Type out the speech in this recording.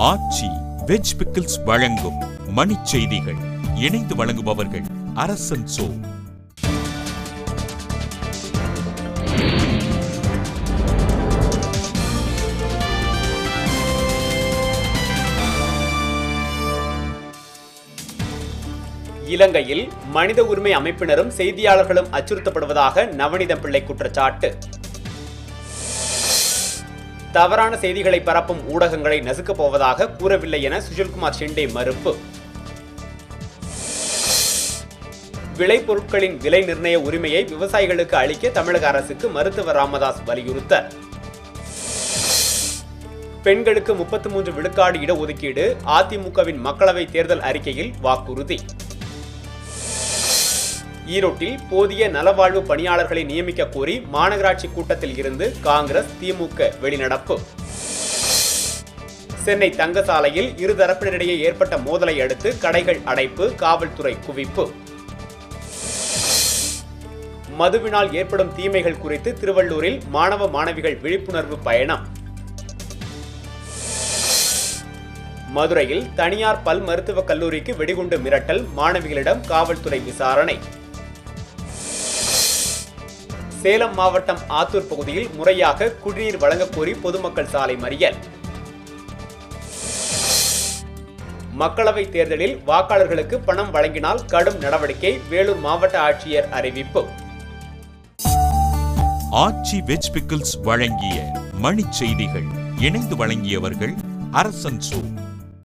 ஆச்சி veg pickles வழங்கும் மணிச் செய்திகள். இணைந்து வழங்குபவர்கள் அரசன் சோ. இலங்கையில் மனித உரிமை அமைப்பினரும் செய்தியாளர்களும் அச்சுறுத்தப்படுவதாக நவநீதம் பிள்ளை குற்றச்சாட்டு. தவறான செய்திகளை பரப்பும் ஊடகங்களை நசுக்கப் போவதாக கூறவில்லை என சுஷில்குமார் ஷிண்டே மறுப்பு. விளைபொருட்களின் விலை நிர்ணய உரிமையை விவசாயிகளுக்கு அளிக்க தமிழக அரசுக்கு மருத்துவர் ராமதாஸ் வலியுறுத்தல். பெண்களுக்கு 33 விழுக்காடு இடஒதுக்கீடு அதிமுகவின் மக்களவை தேர்தல் அறிக்கையில் வாக்குறுதி. ஈரோட்டில் போதிய நலவாழ்வு பணியாளர்களை நியமிக்க கோரி மாநகராட்சி கூட்டத்தில் இருந்து காங்கிரஸ் திமுக வெளிநடப்பு. சென்னை தங்கசாலையில் இருதரப்பினரிடையே ஏற்பட்ட மோதலை அடுத்து கடைகள் அடைப்பு, காவல்துறை குவிப்பு. மதுவினால் ஏற்படும் தீமைகள் குறித்து திருவள்ளூரில் மாணவ மாணவிகள் விழிப்புணர்வு பயணம். மதுரையில் தனியார் பல் மருத்துவக் கல்லூரிக்கு வெடிகுண்டு மிரட்டல், மாணவிகளிடம் காவல்துறை விசாரணை. சேலம் மாவட்டம் ஆத்தூர் பகுதியில் முறையாக குடிநீர் வழங்கக் கோரி பொதுமக்கள் சாலை மறியல். மக்களவை தேர்தலில் வாக்காளர்களுக்கு பணம் வழங்கினால் கடும் நடவடிக்கை, வேலூர் மாவட்ட ஆட்சியர் அறிவிப்பு. ஆச்சி வெஜ் பிக்கிள்ஸ் வழங்கிய மணிச் செய்திகள். இணைந்து வழங்கியவர்கள் அரசன் சோ.